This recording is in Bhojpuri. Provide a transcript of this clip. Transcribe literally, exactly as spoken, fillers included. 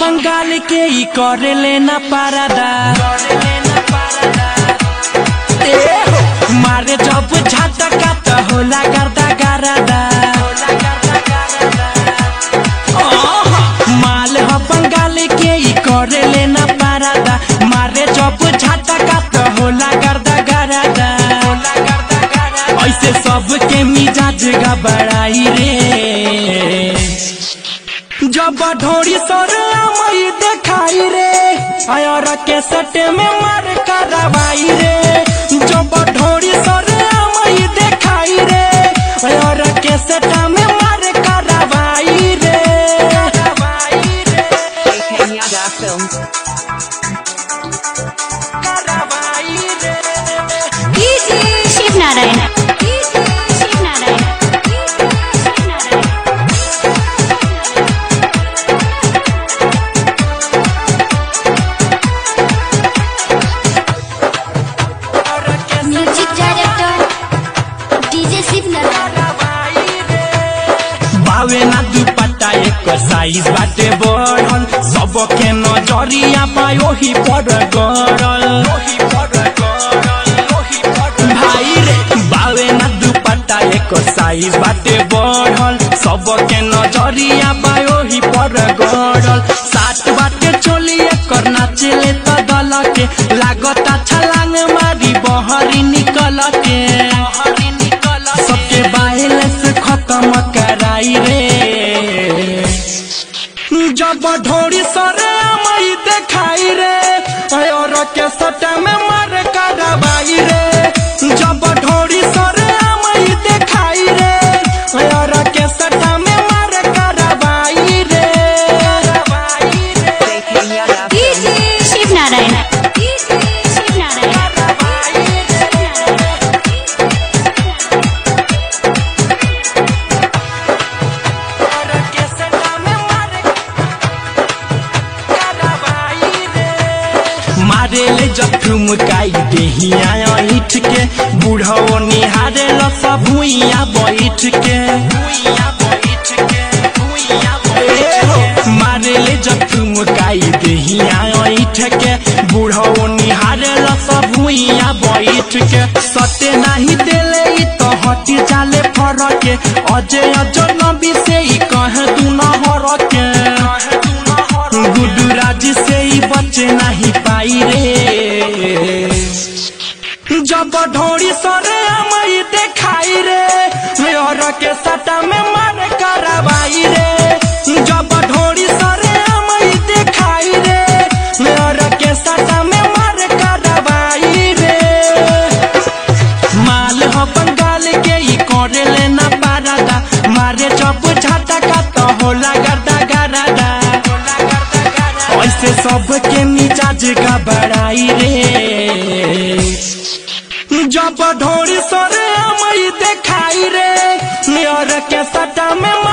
बंगाल के ही करे लेना पारादा मारे जब झटका तो होला गर्दा गर्दा माल ह बंगाल के ही करे लेना पारादा मारे जब झटका तो होला गर्दा गर्दा ऐसे सबके मिजाज गबड़ाई रे जब ढोरी सर मई देखाई रे आयर के सटे में मार करवाई रे जब ढोरी सर मई देखाई रे आयर के सटा में मार करवाई रे करवाई रे डीजे शिव नारायण बावे ना दुपट्टा एक साइज बाटे बढ़ल सबके नजरिया पायो ही पर गड़ल भाई रे बावे ना दुपट्टा एक साइज बाटे बढ़ल सबके नजरिया पायो ही पर गड़ल सात बाटे चोली एकर नाचेले त दल के लागता छलांग मारी बहरी निकल के सबके बाहर से खत्म कराई रे जब ढोरी सरे मई देखाई रे और के सटा में मार करवाई रे जब ढोरी सरे मई देखाई रे और के सटा में मार करवाई रे डीजे शिव नारायण मारे ले जब ठुमकाई देहिया इठ के बूढ़ो निहारे ल सब भुइया बैठ के मारे ले जब ठुमकाई देहिया इठ के बूढ़ो निहारे ल सब भुइया बैठ के सटे नहीं देले ई तो हटी जाले फरक के अजय अजनबी से ही कहे तू न हर के गुड्डू राज से ही बचे नहीं पाई रे जब ढोरी सरे मई देखाई रे और के सटा में मार करवाई रे जब ढोरी सरे मई देखाई रे और के सटा में मार करवाई रे माल ह बंगाल के ही करे लेना पारादा मारे जब झटका तो होला गर्दा गर्दा ऐसे सबके मिजाज गबड़ाई रे जब ढोरी सरे मई देखाई रे और के सटा में